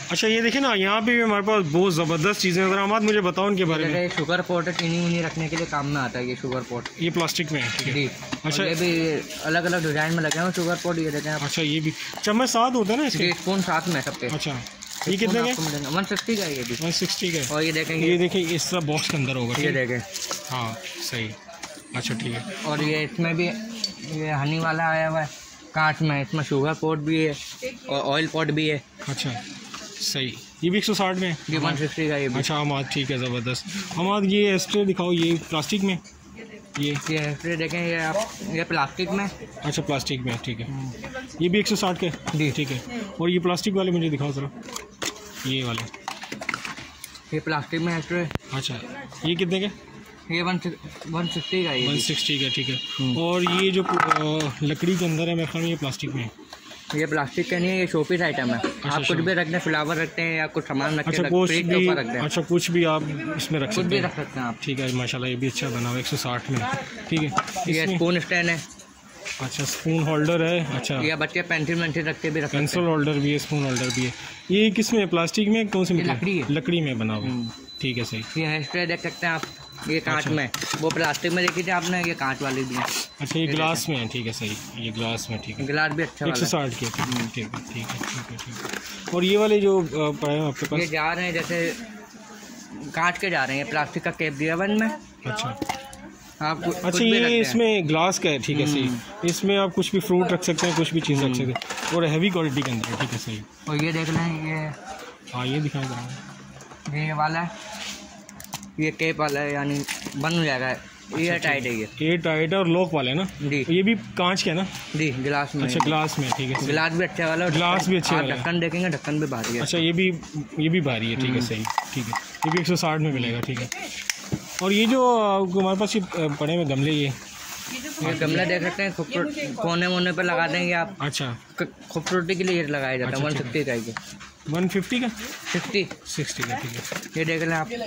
अच्छा ये देखिए ना, यहाँ पे भी हमारे पास बहुत ज़बरदस्त चीज़ें हैं। अहमद मुझे बताओ उनके बारे में। शुगर पॉट है, चीनी उनी रखने के लिए काम में आता है ये शुगर पॉट। ये प्लास्टिक में है, ठीक है जी। अच्छा, ये भी अलग अलग डिजाइन में लगे हैं शुगर पॉट, ये देखें आप। अच्छा ये भी चम्मच साथ होता है ना इसके? स्पून साथ में सबके। अच्छा ये कितने का? 160 का है ये भी। 160 का। और ये देखें, ये देखें इस तरह बॉक्स के अंदर होगा, ये देखें। हाँ सही, अच्छा ठीक है। और ये इसमें भी ये हनी वाला आया हुआ है कांच में, इसमें शुगर पॉट भी है और ऑयल पॉट भी है। अच्छा सही, ये भी 160 में है? ये 160 का ये भी। अच्छा हमाद ठीक है, ज़बरदस्त। हमाद ये स्ट्रे दिखाओ, ये प्लास्टिक में, ये स्ट्रे देखें, ये आप ये प्लास्टिक में। अच्छा प्लास्टिक में, ठीक है। ये भी 160 के जी, ठीक है। और ये प्लास्टिक वाले मुझे दिखाओ ज़रा, ये वाले। ये प्लास्टिक में है स्ट्रे। अच्छा ये कितने के? ये 160 का, ये 160 का, ठीक है। और ये जो लकड़ी के अंदर है मेरे ख्याल में ये प्लास्टिक में है। ये प्लास्टिक का नहीं है, ये शोपीस आइटम है। आप कुछ भी रखते हैं, फ्लावर रखते हैं या कुछ सामान रखते हैं, कुछ भी, रखते हैं। अच्छा कुछ भी आप इसमें रख सकते हैं, रख सकते हैं आप। ठीक है माशाल्लाह, ये भी अच्छा बना हुआ है 160 में, ठीक है। ये स्पून स्टैंड है। अच्छा स्पून होल्डर है, अच्छा ये बच्चे पेंसिल रखते भी, पेंसिल होल्डर भी है, स्पून होल्डर भी है। ये किस में, प्लास्टिक में, कौन सी लकड़ी है? लकड़ी में बना हुआ, ठीक है सही। ये स्ट्रे देख सकते हैं आप, ये कांच में, वो प्लास्टिक में देखी थी आपने, ये कांच वाली भी है। अच्छा ये ग्लास में है, ठीक है सही, ये ग्लास में, ठीक है। गिलास भी अच्छा 160 के, ठीक है ठीक है ठीक है। और ये वाले जो पड़े हैं आपके पास, ये जा रहे हैं जैसे कांच के जा रहे हैं, प्लास्टिक का केप दिया वन में। अच्छा आप अच्छा ये इसमें ग्लास का है, ठीक है सही। इसमें आप कुछ भी फ्रूट रख सकते हैं, कुछ भी चीज़ रख सकते हैं, और हैवी क्वालिटी के अंदर है, ठीक है सही। और ये देख लें, ये हाँ ये दिखाई दे रहा है, ये वाला है, ये केप वाला है, यानी बन हो जाएगा। ये टाइट है, ये टाइट है और लॉक वाला है ना जी। ये भी कांच का है ना? जी गिलास में। अच्छा ग्लास में, ठीक है। गिलास भी अच्छा वाला, ग्लास भी अच्छे वाला, ढक्कन देखेंगे, ढक्कन भी भारी है। अच्छा ये भी भारी है, ठीक है सही, ठीक है। ये भी 160 में मिलेगा, ठीक है। और ये जो हमारे पास ये पड़े हुए गमले, ये गमला देख सकते हैं, कोने वोने पर लगा देंगे आप। अच्छा खूबसूरती के लिए ये लगाया जाता है। 160 का, ये 150 का, 60 का, ठीक है। ये देख लें आप,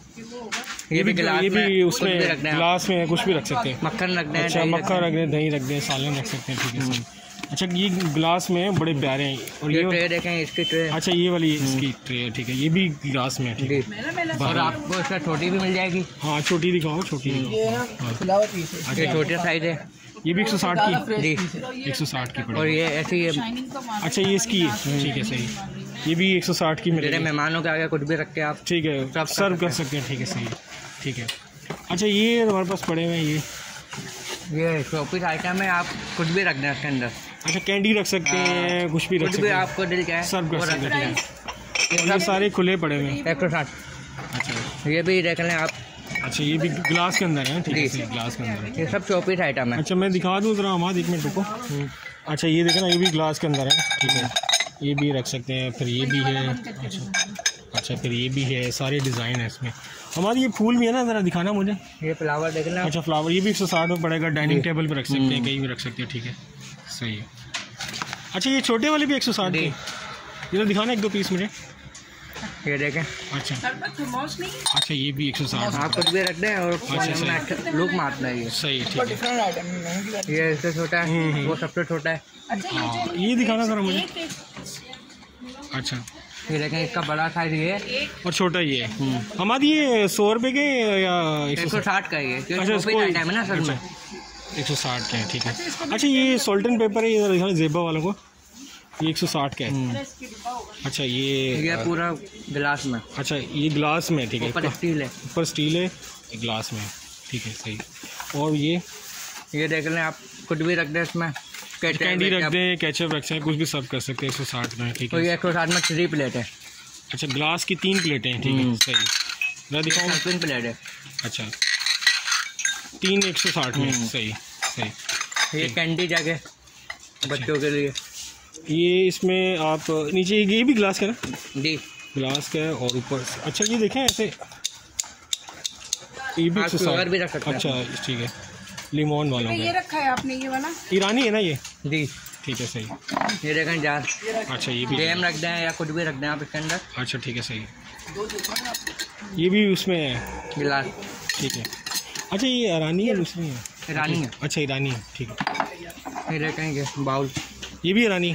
ये भी उसमें ग्लास में कुछ भी रख सकते हैं, मक्खन रख दें। अच्छा मक्खन रख दें, दही रख दें, सालन रख सकते हैं, ठीक है सही। अच्छा ये ग्लास में बड़े प्यारे हैं। और ये ट्रे देखें, इसकी ट्रे, अच्छा ये वाली इसकी ट्रे है, ठीक है। ये भी ग्लास में है, ठीक है। और आपको इसका छोटी भी मिल जाएगी। हाँ छोटी दिखाओ, छोटी दिखाओ। ये छोटी साइज है, ये भी 160 की जी, 160 की पड़ेगी। और ये ऐसी है, अच्छा ये इसकी है, ठीक है सही। ये भी 160 की मिलेगी। मेहमानों के आगे कुछ भी रख के आप, ठीक है, सर्व कर सकते हैं, ठीक है सही, ठीक है। अच्छा ये हमारे पास पड़े हुए हैं, ये शॉपिंग आइटम है, आप कुछ भी रख दें इसके अंदर। अच्छा कैंडी रख सकते हैं, कुछ भी रख सकते हैं, आपको दिल क्या है सर्व कर सकते हैं, ठीक है। ये सारे खुले पड़े हुए हैं, 160। अच्छा ये भी देख लें आप। अच्छा ये भी ग्लास के अंदर है, ठीक है, ग्लास के अंदर है। ये सब शॉपिंग आइटम है। अच्छा मैं दिखा दूँ ज़रा हमारा, 1 मिनट रुको। अच्छा ये देखना, ये भी ग्लास के अंदर है, ठीक है। ये भी रख सकते हैं, फिर ये भी है, अच्छा फिर ये भी है, सारे डिज़ाइन है इसमें। हमारी ये फूल भी है ना, ज़रा दिखाना मुझे। ये फ्लावर देख लें। अच्छा फ्लावर, ये भी 160 में पड़ेगा, डाइनिंग टेबल पे रख सकते हैं, कहीं भी रख सकते हैं, ठीक है सही है। अच्छा ये छोटे वाले भी 160 के, ये तो दिखाना 1-2 पीस मुझे। ये देखें, अच्छा अच्छा ये भी 160। आप कुछ भी रख दें और अच्छा लुक मारना है, ये सही ठीक है। ये इससे छोटा है, वो सबसे छोटा है। हाँ ये दिखाना ज़रा मुझे। अच्छा ये देखें, इसका बड़ा साइज ये है और छोटा ये है। हमारी ये 100 रुपये के या 160 का, ये अच्छा इसको है ना सर में, 160 के हैं, ठीक है। अच्छा ये सॉल्ट एंड पेपर है, ये दिखाना जेबा वालों को, ये 160 का है। अच्छा ये पूरा गिलास में, अच्छा ये ग्लास में, ठीक है। ऊपर स्टील है, ऊपर स्टील है, ग्लास में, ठीक है सही। और ये देख लें, आप कुछ भी रख दें इसमें, कैंडी रख दें, केचप रख सकते हैं, कुछ भी सर्व कर सकते हैं 160 में, ठीक है। 160 में 3 प्लेट है। अच्छा ग्लास की 3 प्लेटें हैं, ठीक है सही। मैं दिखाऊँ, 3 प्लेट है। अच्छा 3 160 में, सही सही। ये कैंडी जगह बच्चों के लिए, ये इसमें आप नीचे, ये भी ग्लास का ना? जी ग्लास का है। और ऊपर अच्छा ये देखें ऐसे, ये भी 160 भी रख सकते हैं। अच्छा ठीक है, लिमोन वालों ये रखा है आपने, ये वाला ईरानी है ना ये? जी ठीक है सही। ये देखें जार, अच्छा ये भी जैम रख दें या कुछ भी रख दें आप इसके अंदर। अच्छा ठीक है सही। ये भी उसमें है गिलास, ठीक है। अच्छा ये ईरानी है, दूसरी है? ईरानी है। अच्छा ईरानी है, ठीक है। ये देखें, बाउल, ये भी ईरानी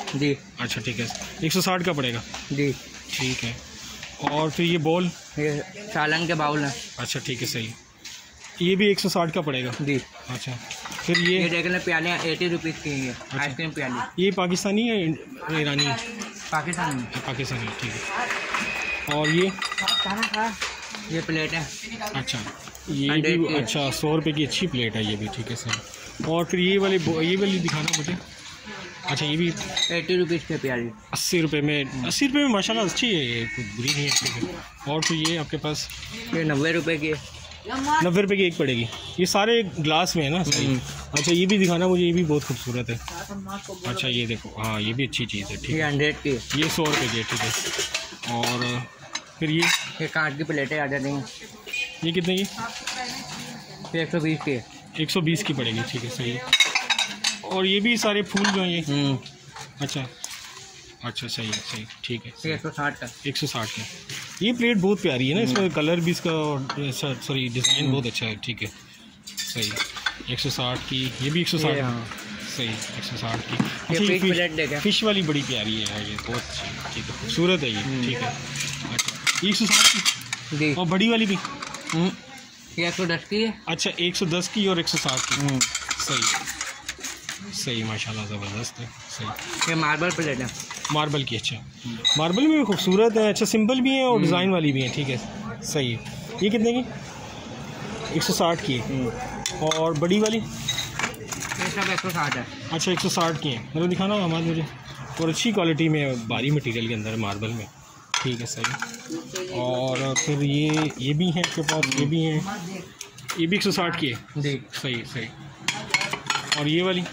जी। अच्छा ठीक है, 160 का पड़ेगा जी ठीक है। और फिर ये बॉल, ये सालन के बाउल हैं। अच्छा ठीक है सही, ये भी 160 का पड़ेगा। जी। अच्छा फिर ये देख लें प्याले 80 रुपीज़ की हैं। अच्छा। आइसक्रीम प्याली। ये पाकिस्तानी है ईरानी? पाकिस्तान में। पाकिस्तानी ठीक है। और ये प्लेट है। अच्छा ये भी अच्छा 100 रुपये की अच्छी प्लेट है ये भी, ठीक है सही। और फिर ये वाली दिखाना मुझे। अच्छा ये भी 80 रुपीज़ की प्याली। 80 रुपये में, 80 रुपये में माशाल्लाह अच्छी है ये, कुछ बुरी नहीं है, ठीक है। और फिर ये आपके पास ये 90 रुपये की है। 90 रुपये की एक पड़ेगी। ये सारे ग्लास में है ना सही। अच्छा ये भी दिखाना मुझे, ये भी बहुत खूबसूरत है। अच्छा ये देखो, हाँ ये भी अच्छी चीज़ है, ठीक ये है। 100 की है। ये 100 रुपये की है, ठीक है। और फिर ये कांच की प्लेटें आ जाती हैं। ये कितने की? 120 की है। 120 की पड़ेगी, ठीक है सही है। और ये भी सारे फूल जो हैं ये, अच्छा अच्छा सही है सही, ठीक है। 160 का। 160 का। ये प्लेट बहुत प्यारी है ना, इसका कलर भी इसका, सॉरी डिज़ाइन बहुत अच्छा है, ठीक है सही। 160 की, ये भी 160 सही, 160 की। अच्छा फिश वाली बड़ी प्यारी है ये, बहुत अच्छी, ठीक है खूबसूरत है ये, ठीक है। अच्छा 160 की जी। और बड़ी वाली भी ये 110 की है। अच्छा 110 की और 160 की सही सही, माशाल्लाह ज़बरदस्त है सही। ये मार्बल प्लेट है। मार्बल की, अच्छा मार्बल में भी खूबसूरत है, अच्छा सिंपल भी है और डिज़ाइन वाली भी है, ठीक है सही है। ये कितने की? 160 की है। और बड़ी वाली? ये सब 160 है। अच्छा 160 की है, मतलब दिखाना हमारे मुझे। और अच्छी क्वालिटी में, भारी मटेरियल के अंदर मार्बल में, ठीक है सही। और फिर ये भी है आपके पास, ये भी है, ये भी 160 की है जी सही सही। और ये वाली?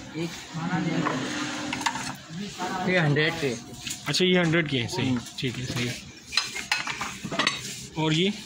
ये 100 की। अच्छा ये 100 की है सही, ठीक है सही। और ये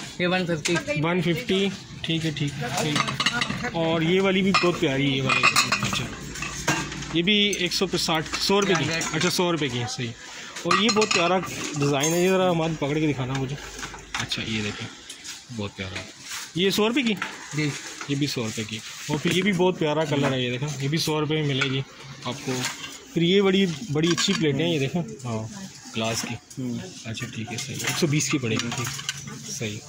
150 ठीक है ठीक है सही। और ये वाली भी बहुत प्यारी है ये वाली, अच्छा ये भी 160 रुपये की, अच्छा 100 रुपये की है सही। और ये बहुत प्यारा डिज़ाइन है, ये ज़रा हमारे पकड़ के दिखाना मुझे। अच्छा ये देखें बहुत प्यारा, ये 100 रुपये की जी। ये भी 100 रुपये की। और फिर ये भी बहुत प्यारा कलर है, ये देखें ये भी 100 रुपये में मिलेगी आपको। फिर ये बड़ी अच्छी प्लेटें हैं ये देखें, हाँ ग्लास की, अच्छा ठीक है सही, 120 की पड़ेगी, ठीक सही।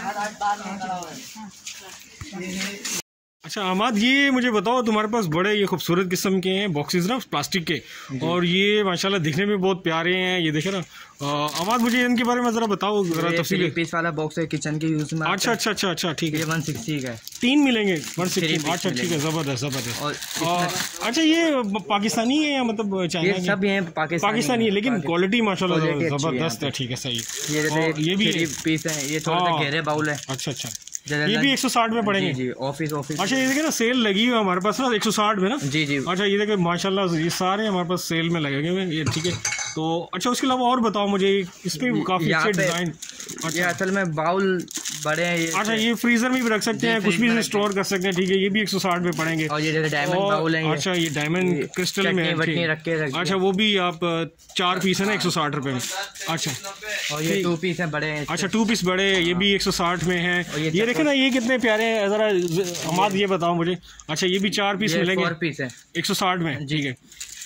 अच्छा अहमद ये मुझे बताओ, तुम्हारे पास बड़े ये खूबसूरत किस्म के हैं बॉक्सेस ना प्लास्टिक के, और ये माशाल्लाह दिखने में बहुत प्यारे हैं, ये देखे ना। अहमद मुझे इनके बारे में ज़रा बताओ ज़रा तफसील। पीस वाला बॉक्स है किचन के यूज़ में। अच्छा अच्छा अच्छा अच्छा ठीक है। 160 का है। 3 मिलेंगे 160, अच्छा ठीक है ज़बरदस्त ज़बरदस्त। और अच्छा ये पाकिस्तानी है या मतलब चाइना? सब ये पाकिस्तानी है, लेकिन क्वालिटी माशाल्लाह ज़बरदस्त है, ठीक है सही। ये भी पीस है, ये थोड़ा सा गहरे बाउल है। अच्छा अच्छा ये भी 160 में पड़ेंगे जी। ऑफिस अच्छा ये देखिए ना सेल लगी हुई है हमारे पास ना 160 में ना जी जी। अच्छा ये देखिए माशाल्लाह ये सारे हमारे पास सेल में लगे हुए हैं ये, ठीक है। तो अच्छा उसके अलावा और बताओ मुझे, इसमें काफ़ी अच्छे डिज़ाइन। ये असल में बाउल बड़े हैं ये। अच्छा ये फ्रीजर में भी रख सकते हैं, कुछ भी स्टोर कर सकते हैं, ठीक है। ये भी 160 में पड़ेंगे। और ये जैसे डायमंड बाउल है। अच्छा ये डायमंड क्रिस्टल में रख के। अच्छा वो भी आप 4 पीस है ना 160 रुपये में। अच्छा और ये 2 पीस है बड़े हैं। अच्छा 2 पीस बड़े, ये भी 160 में है। ये देखे ना ये कितने प्यारे हैं, ज़रा हमाद ये बताओ मुझे। अच्छा ये भी 4 पीस मिलेंगे, 4 पीस है 160 में, ठीक है।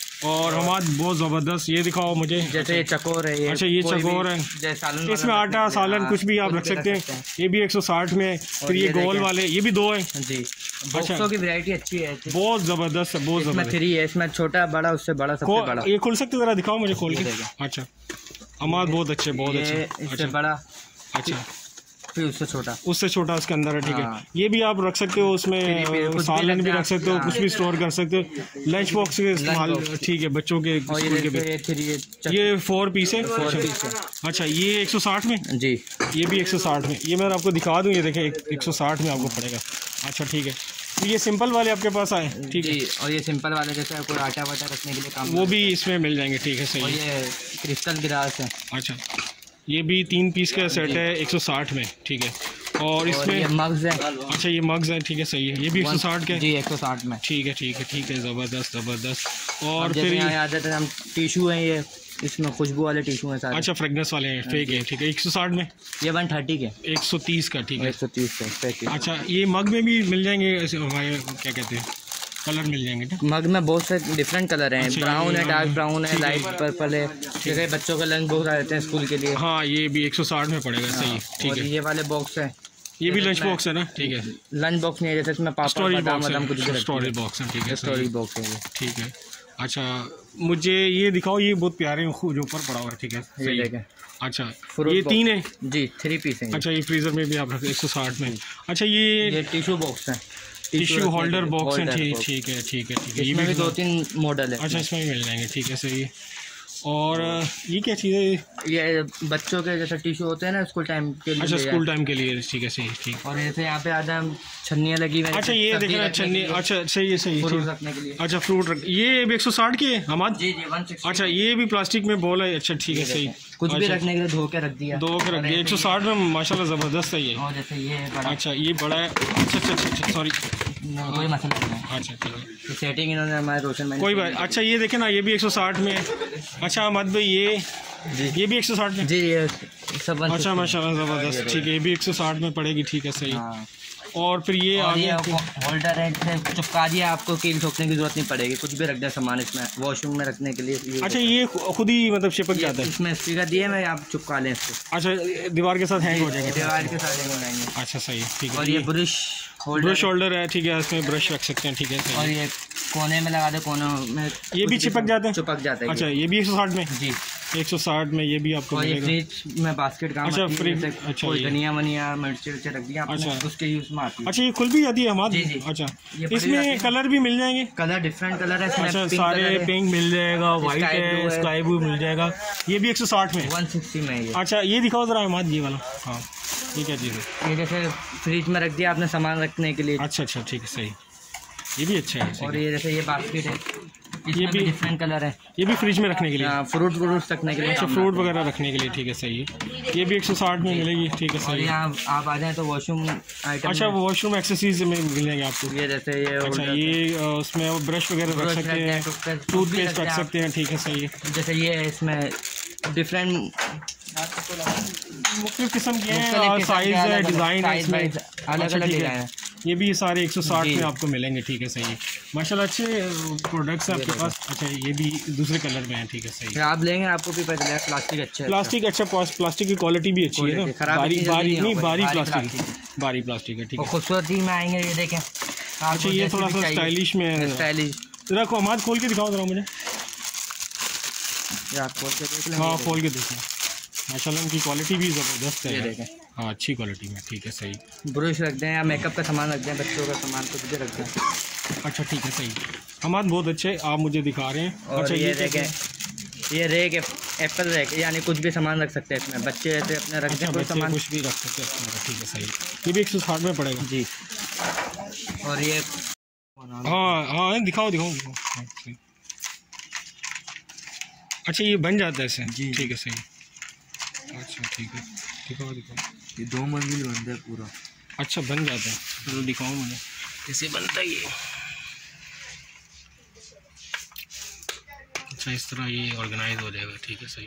और हमाद बहुत ज़बरदस्त, ये दिखाओ मुझे। जैसे ये चकोर है। अच्छा ये चकोर है, इसमें आटा सालन कुछ भी आप रख सकते हैं, ये भी 160 में। फिर ये गोल वाले ये भी 2 हैं जी। बॉक्सों की वैरायटी अच्छी है, बहुत ज़बरदस्त है, बहुत ज़बरदस्त। 3 है इसमें, छोटा बड़ा उससे बड़ा सबसे बड़ा। ये खोल सकते ज़रा दिखाओ मुझे खोल के। अच्छा हमाद बहुत अच्छे बहुत अच्छे। इससे बड़ा, अच्छा फिर उससे छोटा उसके अंदर है, ठीक है। ये भी आप रख सकते हो, उसमें सालन भी रख सकते हो, कुछ भी स्टोर कर सकते हो। लंच बॉक्स के इस्तेमाल, ठीक है बच्चों के स्कूल के भी। ये 4 पीस है। अच्छा ये 160 में जी। ये भी 160 में, ये मैं आपको दिखा दूँ, ये देखें 160 में आपको पड़ेगा। अच्छा ठीक है। ये सिंपल वाले आपके पास आए, ठीक है। और ये सिंपल वाले जैसे आपको आटा वाटा रखने के लिए काम, वो भी इसमें मिल जाएंगे, ठीक है सही। और ये क्रिस्टल गिलास है। अच्छा ये भी 3 पीस का सेट है 160 में, ठीक है। और इसमें ये मग्स है। अच्छा ये मग्स है, ठीक है सही है। ये भी 160 के जी 160 में, ठीक है ठीक है ठीक है ज़बरदस्त ज़बरदस्त। और फिर हम टिशू हैं, ये इसमें खुशबू वाले टिशू हैं सारे। अच्छा फ्रेगनेंस वाले हैं, फेक है, ठीक है। 160 में, ये 130 के, 130 का, ठीक है 130 का। अच्छा ये मग में भी मिल जाएंगे हमारे, क्या कहते हैं कलर मिल जाएंगे ना मग में बहुत से डिफरेंट कलर हैं। अच्छा, ब्राउन है, डार्क ब्राउन है, ठीक है। लाइट पर्पल है। जैसे बच्चों का लंच बॉक्स आ जाते हैं स्कूल के लिए। हाँ ये भी 160 में पड़ेगा, सही ठीक और है। ये वाले बॉक्स है, ये भी लंच बॉक्स है ना, ठीक है। लंच बॉक्स नहीं है, जैसे इसमें पापड़ स्टोरेज बादाम बॉक्स वादाम कुछ भी है, रखते स्टोरेज बॉक्स है, ठीक है हैं। सही, स्टोरेज बॉक्स है ये। ठीक है। अच्छा मुझे ये दिखाओ, ये बहुत प्यारे हैं जो ऊपर पड़ा हुआ है, ठीक है ये सही। देखें, अच्छा फ्रूट ये बॉक्स। 3 है जी 3 पीस हैं। अच्छा, ये फ्रीज़र में भी आप रखते 160 में। अच्छा ये टिश्यू बॉक्स है, टिश्यू होल्डर बॉक्स है, होल्डर ठीक बॉक्स। ठीक है ठीक है ठीक है। ये इसमें भी भी 2-3 मॉडल है। अच्छा इसमें भी मिल जाएंगे, ठीक है सही। और ये क्या चीज़ है? ये बच्चों के जैसे टिश्यू होते हैं ना स्कूल टाइम के लिए। अच्छा ले स्कूल टाइम के लिए, ठीक है सही ठीक। और जैसे यहाँ पे आधा छन्नियाँ लगी हुई हैं। अच्छा ये सब्जी देखना रखने के छन्नी, लिए, अच्छा सही है सही फ्रूट ठीक। रखने के लिए। अच्छा फ्रूट रख, ये भी 160 की है हमाद। जी 160। अच्छा ये भी प्लास्टिक में बॉल है, अच्छा ठीक है सही। कुछ भी अच्छा, रखने के लिए धो के रख दिया। दो के रख दिया, 160 में माशाल्लाह ज़बरदस्त है ये। और जैसे ये बड़ा, अच्छा ये बड़ा है, अच्छा अच्छा अच्छा सॉरी, कोई मसला नहीं है। अच्छा ठीक है तो सेटिंग इन्होंने हमारे रोशन मैन कोई बात। अच्छा ये देखे ना, ये भी 160 में है। अच्छा अहमद भाई ये भी 160 में। जी ये सब अच्छा माशाल्लाह ज़बरदस्त, ठीक है ये भी 160 में पड़ेगी, ठीक है सही। हाँ। और फिर ये और आगे ये होल्डर है, जैसे चिपका दिया, आपको कील ठोकने की जरूरत नहीं पड़ेगी। कुछ भी रख दिया सामान इसमें, वॉशरूम में रखने के लिए। अच्छा ये खुद ही मतलब चिपक जाता है। इसमें स्पीकर दिए मैं, आप चिपका लें इसको। अच्छा दीवार के साथ हैंग हो जाएगा। दीवार के साथ हैंग हो जाएंगे। अच्छा सही ठीक है। और ये ब्रश ब्रश होल्डर है, ठीक है इसमें ब्रश रख सकते हैं, ठीक है और सही। ये कोने में लगा दे, कोनों में ये भी चिपक जाते हैं, चिपक जाता है। अच्छा ये भी 160 में। जी 160 में ये भी आपको और ये मिलेगा। फ्रिज में बास्केट काम अच्छा, आती है, फ्रिज, जैसे अच्छा, कोई ये। धनिया वनिया मिर्ची विर्ची रख दिया आपने, अच्छा। उसके यूज में आती है। अच्छा ये खुल भी जाती है हमारे। जी, जी। अच्छा ये बड़ी जाती इसमें है। कलर भी मिल जाएंगे। कलर डिफरेंट कलर है इसमें। अच्छा पिंक सारे कलर है, पिंक मिल जाएगा, वाइट स्काई है, ब्लू है। स्काई ब्लू मिल जाएगा। ये भी 160 में। 160 में है ये। अच्छा ये दिखाओ जरा अहमद, ये वाला। हाँ ये क्या चीज़ है? ये जैसे फ्रिज में रख दिया आपने सामान रखने के लिए। अच्छा अच्छा ठीक है सही, ये भी अच्छा है सही। और ये जैसे ये बास्केट है, ये इसमें भी भी डिफरेंट कलर है। ये भी फ्रिज में रखने के लिए। फ्रूट व्रूट रखने के लिए। अच्छा फ्रूट वगैरह रखने के लिए, ठीक है सही है। ये भी 160 में मिलेगी, ठीक है और सही। यहाँ आप आ जाएँ तो वॉशरूम आइटम। अच्छा वॉशरूम एक्सेसरीज में मिल जाएंगे आपको। ये जैसे ये अच्छा holder ये उसमें वो ब्रश वगैरह रख ब्रश सकते रखते हैं, हैं, टूथपेस्ट रख सकते हैं, ठीक है सही है। जैसे ये है, इसमें डिफरेंट मुख्तलिफ किस्म के हैं और साइज़ है, डिज़ाइन है इसमें अलग अच्छा, अलग ठीक है। डिज़ाइन है। ये भी सारे 160 जी। में आपको मिलेंगे, ठीक है सही है। माशाल्लाह अच्छे प्रोडक्ट्स हैं आपके पास। अच्छा ये भी दूसरे कलर में है, ठीक है सही है। फिर आप लेंगे आपको भी पता चलेगा प्लास्टिक अच्छा है। प्लास्टिक अच्छा, प्लास्टिक की क्वालिटी भी अच्छी है ना, क्वालिटी खराब बारी इतनी बारी जल्दी नहीं, नहीं बारी होगा, प्लास्टिक, बारी प्लास्टिक है, ठीक और है। खूबसूरती में आएंगे, ये देखें। अच्छा ये थोड़ा सा स्टाइलिश में है, स्टाइलिश। जरा को हमाद खोल के दिखाओ जरा मुझे। आप खोल के देख लें। हाँ खोल के देखो, माशाल्लाह इनकी क्वालिटी भी ज़बरदस्त ये है। देखें, हाँ अच्छी क्वालिटी में, ठीक है सही। ब्रश रख दें या मेकअप का सामान रख दें, बच्चों का सामान कुछ भी रख दें। अच्छा ठीक है सही। हमाद बहुत अच्छे आप मुझे दिखा रहे हैं। और अच्छा ये क्या देखें, ये रेक एप्पल रेक, यानी कुछ भी सामान रख सकते हैं इसमें। बच्चे ऐसे अपने रख अच्छा दें कोई बच्चे सामान। कुछ भी रख सकते हैं, ठीक है सही। ये भी 160 में पड़ेगा। जी। और ये हाँ हाँ दिखाओ दिखाओ दिखाओ। हाँ, सही। अच्छा ये बन जाता है ऐसे, जी। ठीक है सही। अच्छा ठीक है दिखाओ दिखाओ। ये 2 मंजिल बनता है पूरा। अच्छा बन जाता है, चलो दिखाओ मुझे कैसे बनता है ये। अच्छा इस तरह ये ऑर्गेनाइज हो जाएगा, ठीक है सही।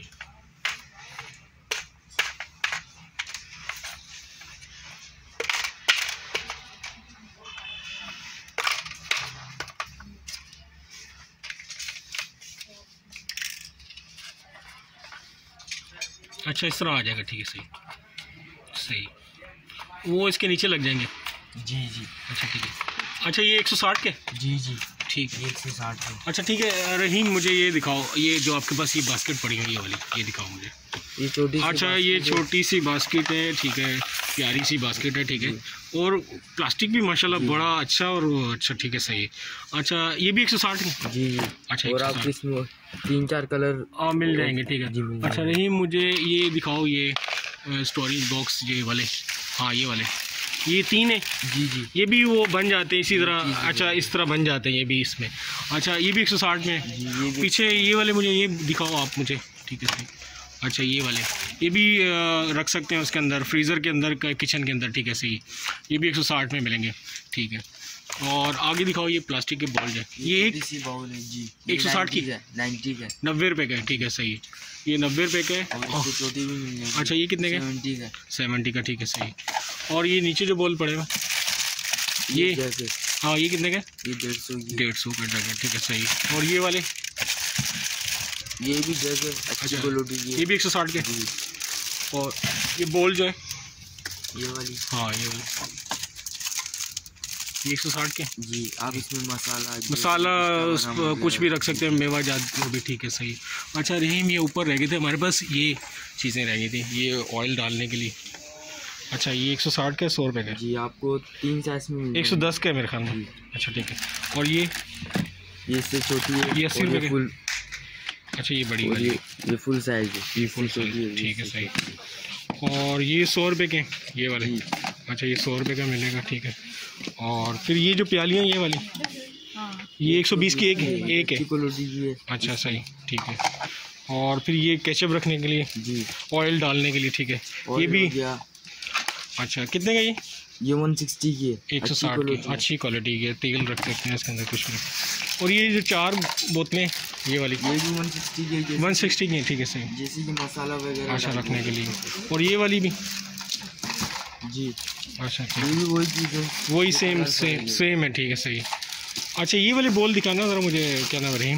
अच्छा इस तरह आ जाएगा, ठीक है सही सही। वो इसके नीचे लग जाएंगे। जी जी। अच्छा ठीक है। अच्छा ये 160 के, जी जी ठीक है। 160 है। अच्छा ठीक है रहीम मुझे ये दिखाओ, ये जो आपके पास ये बास्केट पड़ी हुई है ये वाली, ये दिखाओ मुझे। ये छोटी सी अच्छा ये छोटी सी बास्केट है, ठीक है, प्यारी सी बास्केट है, ठीक है। और प्लास्टिक भी माशाल्लाह बड़ा अच्छा और अच्छा, ठीक है सही। अच्छा ये भी 160 के। जी जी। अच्छा और आपको इसमें 3-4 कलर मिल जाएंगे, ठीक जी, है। मिल अच्छा रहीम मुझे ये दिखाओ, ये स्टोरेज बॉक्स ये वाले, हाँ ये वाले, ये 3 है। जी जी। ये भी वो बन जाते हैं इसी तरह। जी, जी, अच्छा इस तरह बन जाते हैं ये भी इसमें। अच्छा ये भी 160 में जी, है। ये भी। पीछे ये वाले मुझे ये दिखाओ आप मुझे, ठीक है सही। अच्छा ये वाले ये भी रख सकते हैं उसके अंदर, फ्रीज़र के अंदर, किचन के अंदर, ठीक है सही। ये भी 160 में मिलेंगे, ठीक है। और आगे दिखाओ ये प्लास्टिक के बॉल है, ये एक बाउल है जी। 160 की 90 का 90 रुपये का है, ठीक है सही। ये 90 रुपये का है। और छोटी भी मिल जाएगी। अच्छा ये कितने का? 70 का 70 का, ठीक है सही। और ये नीचे जो बॉल पड़ेगा ये, हाँ ये कितने का? ये 150 की। 150 का जग है, ठीक है सही। और ये वाले? ये भी जग है, अच्छी क्वालिटी की। ये भी 160 के। और ये बोल जो है ये वाली? हाँ ये वाली, ये 160 के जी। आप इसमें मसाला कुछ भी रख सकते हैं, मेवा जात वो भी, ठीक है सही। अच्छा रहीम, ये ऊपर रह गए थे हमारे पास, ये चीज़ें रह गई थी, ये ऑयल डालने के लिए। अच्छा ये 160 का 100 रुपये का जी। आपको 3 साइज में 110 का है मेरे ख्याल में। अच्छा ठीक है। और ये इससे छोटी है, ये 80 रुपये फुल। अच्छा ये बड़ी वाली, ये फुल साइज है, ये फुल साइज, ठीक है सही। और ये 100 रुपये के ये वाले। अच्छा ये 100 रुपये का मिलेगा, ठीक है। और फिर ये जो प्यालियाँ ये वाली, ये 120 की एक है। क्वालिटी की है। अच्छा सही, ठीक है। और फिर ये केचप रखने के लिए जी, ऑयल डालने के लिए, ठीक है। ये भी अच्छा कितने का? ये 160 की है, 160 की, अच्छी क्वालिटी की है, तेल रख सकते हैं इसके अंदर कुछ भी। और ये जो 4 बोतलें ये वाली, ये भी 160 की है। 160 की है, ठीक है सही। जैसे कि मसाला वगैरह अच्छा रखने के लिए। और ये वाली भी जी। अच्छा ठीक, ये भी वही चीज़ है, वही सेम है, ठीक है सही। अच्छा ये वाले बोल दिखाना ज़रा मुझे, क्या नाम रहीम?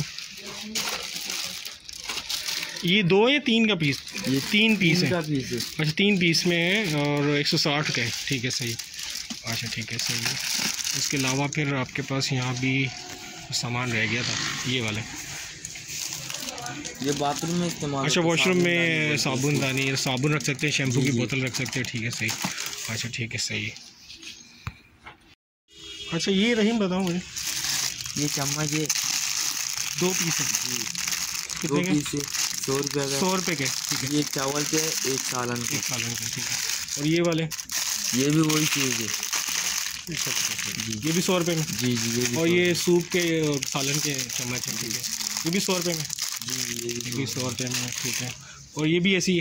ये 2 या 3 का पीस? ये 3 पीस है। है। अच्छा 3 पीस में है और 160 का है, ठीक है सही। अच्छा ठीक है सही है। इसके अलावा फिर आपके पास यहाँ भी सामान रह गया था, ये वाले। ये बाथरूम में इस्तेमाल। अच्छा वॉशरूम में साबुनदानी, साबुन रख सकते हैं, शैम्पू की बोतल रख सकते हैं, ठीक है सही। अच्छा ठीक है सही। अच्छा ये रहीम बताओ मुझे, ये चम्मच है, 2 पीस है, कितने 2 के? पीस है, 100 रुपये का। 100 रुपये के, ठीक है। ये चावल के, एक सालन के। 1 सालन के, ठीक है। और ये वाले? ये भी वही चीज़ है जी, ये भी 100 रुपये में? जी। ये भी और ये सूप के सालन के चम्मच है, ठीक है, ये भी 100 रुपये में? जी। ये भी 100 रुपये में, ठीक है। और ये भी ऐसी है?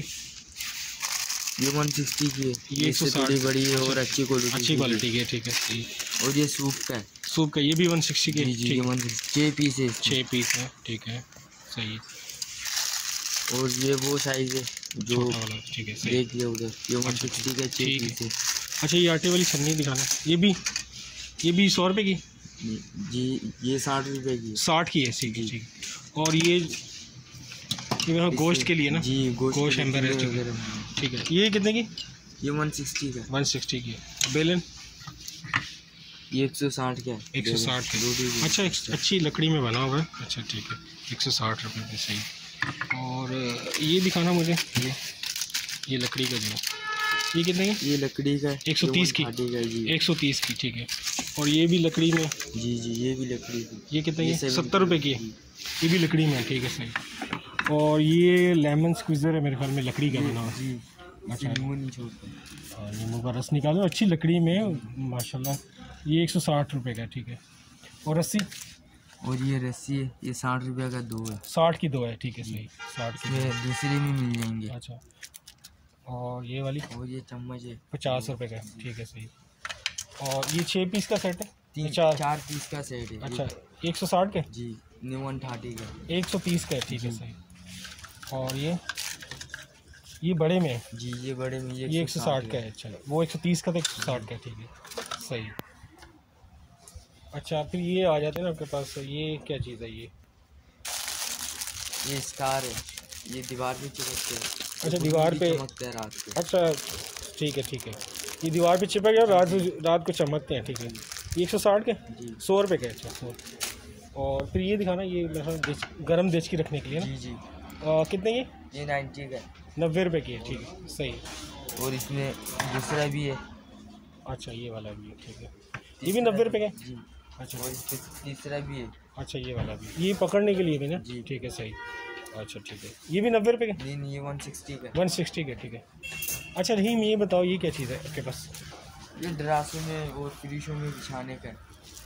ये 160 की है, ये 160 थोड़ी बड़ी है और अच्छी क्वालिटी की है, ठीक है सही। और ये सूप का है। सूप का ये भी 160 के, जी। ये 6 पीस है, 6 पीस है, ठीक है सही। और ये वो साइज है जो छोटा वाला, ठीक है सही। देख लिया उधर, ये 160 का 6 पीस है। अच्छा ये आटे वाली छन्नी दिखाना, ये भी 100 रुपये की? जी। ये 60 रुपये की है। 60 की है, ठीक है ठीक। और ये मेरा गोश्त के लिए ना? जी, गोश्त एम्बेरेस्ट, ठीक है। ये कितने की? ये 160 का। 160 की है। बेलन? ये 160 का है। 160 का। अच्छा अच्छी लकड़ी में बना हुआ है, अच्छा ठीक है। 160 रुपये में, सही। और ये दिखाना मुझे, ये लकड़ी का जो, ये कितने की? ये लकड़ी का है, 130 की। 130 की, ठीक है। और ये भी लकड़ी में? जी। ये भी लकड़ी की। ये कितने की? 70 रुपये की है, ये भी लकड़ी में, ठीक है सही। और ये लेमन स्क्वीज़र है मेरे ख्याल में, लकड़ी का बना हुआ। जी। अच्छा नींबू नहीं छोड़ता। और नींबू का रस निकालो, अच्छी लकड़ी में माशाल्लाह। ये 160 रुपये का, ठीक है। और रस्सी? और ये रस्सी है, ये 60 रुपये का 2 है। 60 की 2 है, ठीक है सही। 60 की इसमें दूसरे में मिल जाएंगे। अच्छा। और ये वाली? और ये चम्मच है, 50 रुपये का, ठीक है सही। और ये 6 पीस का सेट है? 4 पीस का सेट है। अच्छा 160 के? जी। 130 का। 130 का है, ठीक है सही। और ये बड़े में है? जी। ये बड़े में ये 160 का है, अच्छा। वो 130 का था, 160 का, ठीक है सही। अच्छा फिर ये आ जाते हैं ना आपके पास, ये क्या चीज़ है? ये स्टार है, ये दीवार पे चिपकते हैं। अच्छा दीवार पे चमकते हैं रात को। अच्छा ठीक है। ये दीवार पे चिपक गया, रात को चमकते हैं, ठीक है। ये 160 के? जी। 100 रुपये के, अच्छा 100। और फिर ये दिखाना, ये गरम देचकी रखने के लिए ना? जी। कितने की? ये 90 का है। 90 रुपये की है, ठीक है सही। और इसमें दूसरा भी है। अच्छा ये वाला भी है, ठीक है। ये भी 90 रुपये का? जी। अच्छा। और इसमें तीसरा भी है। अच्छा ये वाला भी, ये पकड़ने के लिए भी ना? जी। ठीक है सही। अच्छा ठीक है। ये भी 90 रुपये का? नहीं, ये 160 का। 160 का, ठीक है। अच्छा रहीम ये बताओ, ये क्या चीज़ है आपके पास? ये ड्रासों में और फ्रिशों में बिछाने का है।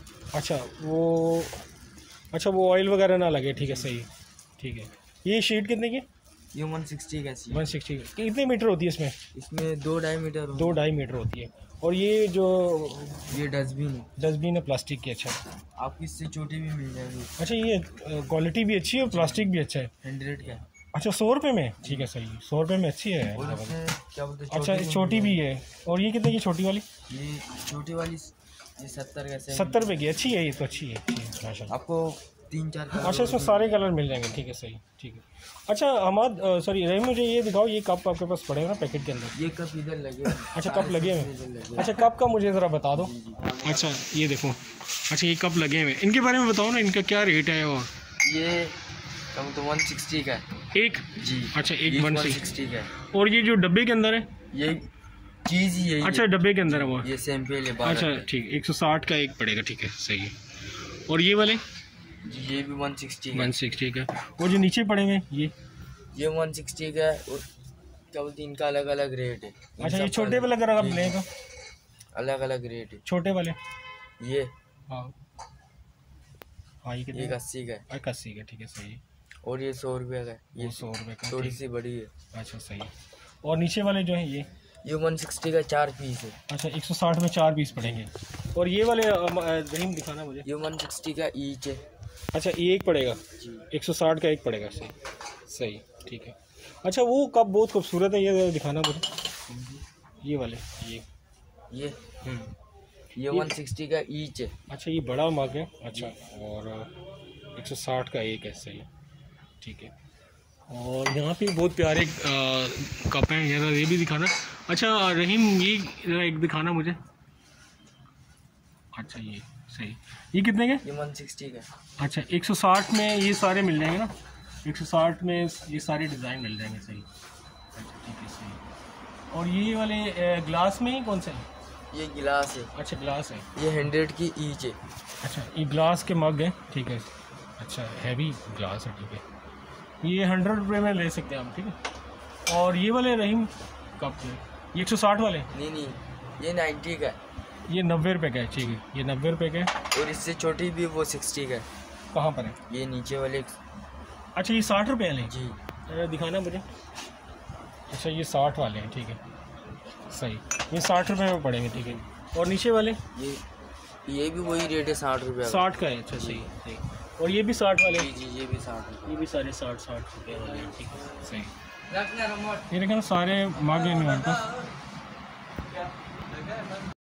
अच्छा वो ऑयल वगैरह ना लगे, ठीक है सही, ठीक है। ये शीट कितने की? ये 160 का सी। 160 की। कितने मीटर होती है इसमें? इसमें 2 डायमीटर 2-2.5 मीटर होती है। और ये जो ये डस्टबिन है प्लास्टिक की, अच्छा। आपको इससे छोटी भी मिल जाएगी। अच्छा ये क्वालिटी भी अच्छी है और प्लास्टिक भी अच्छा है। 100 का। अच्छा 100 रुपये में, ठीक है सही। 100 रुपये में अच्छी है। और इसमें क्या बोलते हैं, अच्छा छोटी भी है। और ये कितने की छोटी वाली? ये छोटी वाली ये 70 का 70 रुपये की अच्छी है, ये तो अच्छी है माशाल्लाह। आपको 3-4 अच्छा इसमें सारे कलर मिल जाएंगे, ठीक है सही, ठीक है। अच्छा हमाद सॉरी रहीम, मुझे ये दिखाओ, ये कप आपके पास पड़ेगा ना पैकेट के अंदर? ये कप इधर लगे हैं। अच्छा कप लगे हुए, अच्छा कप का मुझे ज़रा बता दो। अच्छा ये देखो, अच्छा ये कप लगे हुए, इनके बारे में बताओ ना, इनका क्या रेट है? और ये कम तो 160 का है एक जी। अच्छा एक 160 का है। और ये जो डब्बे के अंदर है, ये चीज़ ही है। अच्छा डब्बे के अंदर है वो, ये सैंपल है। अच्छा ठीक, 160 का एक पड़ेगा, ठीक है सही है। और ये वाले जी ये भी 160 का। 160 का। और जो नीचे पड़ेंगे ये 160 का है। और क्या बोलते हैं, इनका अलग अलग रेट है। अच्छा ये छोटे वाले अगर आप लेंगे अलग अलग रेट है। छोटे वाले ये हाँ हाँ ये कितने? 80 का है। 81 का, ठीक है सही है। और ये 100 रुपये का है। ये 100 रुपये का, थोड़ी ठीक। सी बड़ी है। अच्छा सही है। और नीचे वाले जो हैं ये 160 का 4 पीस है। अच्छा 160 में 4 पीस पड़ेंगे। और ये वाले रहीम दिखाना मुझे। ये 160 का ईच है। अच्छा ये एक पड़ेगा, 160 का एक पड़ेगा, सही सही ठीक है। अच्छा वो कप बहुत खूबसूरत है, ये दिखाना मुझे, ये वाले ये 160 का ईच है। अच्छा ये बड़ा मग है, अच्छा और 160 का एक है, सही ठीक है। और यहाँ पे बहुत प्यारे कप हैं, ये भी दिखाना। अच्छा रहीम ये एक दिखाना मुझे। अच्छा ये सही, ये कितने के? ये 160 का। अच्छा 160 में ये सारे मिल जाएंगे ना, 160 में ये सारे डिज़ाइन मिल जाएंगे, सही अच्छा ठीक है सही। और ये वाले ग्लास में ही कौन से हैं? ये गिलास है। अच्छा ग्लास है, ये 100 की ईच है। अच्छा ये ग्लास के मग हैं, ठीक है अच्छा हैवी ग्लास है, ठीक है। ये 100 रुपये में ले सकते हैं हम, ठीक है। और ये वाले रहीम कप ये 160 वाले? नहीं ये 90 का है। ये 90 रुपये का है, ठीक है ये 90 रुपये का है। और इससे छोटी भी वो 60 का है। कहाँ पर है? ये नीचे वाले। अच्छा ये 60 रुपये वाले जी। दिखाना मुझे। अच्छा ये 60 वाले हैं, ठीक है सही, ये 60 रुपये में पड़ेंगे, ठीक है। और नीचे वाले ये भी वही रेट है, 60 रुपये। 60 का है, अच्छा सही सही। और ये भी 60 वाले? जी ये भी 60 रुपये। ये भी सारे 60 रुपये वाले हैं, ठीक है सही। ये देखो सारे मग हैं मेरे पास।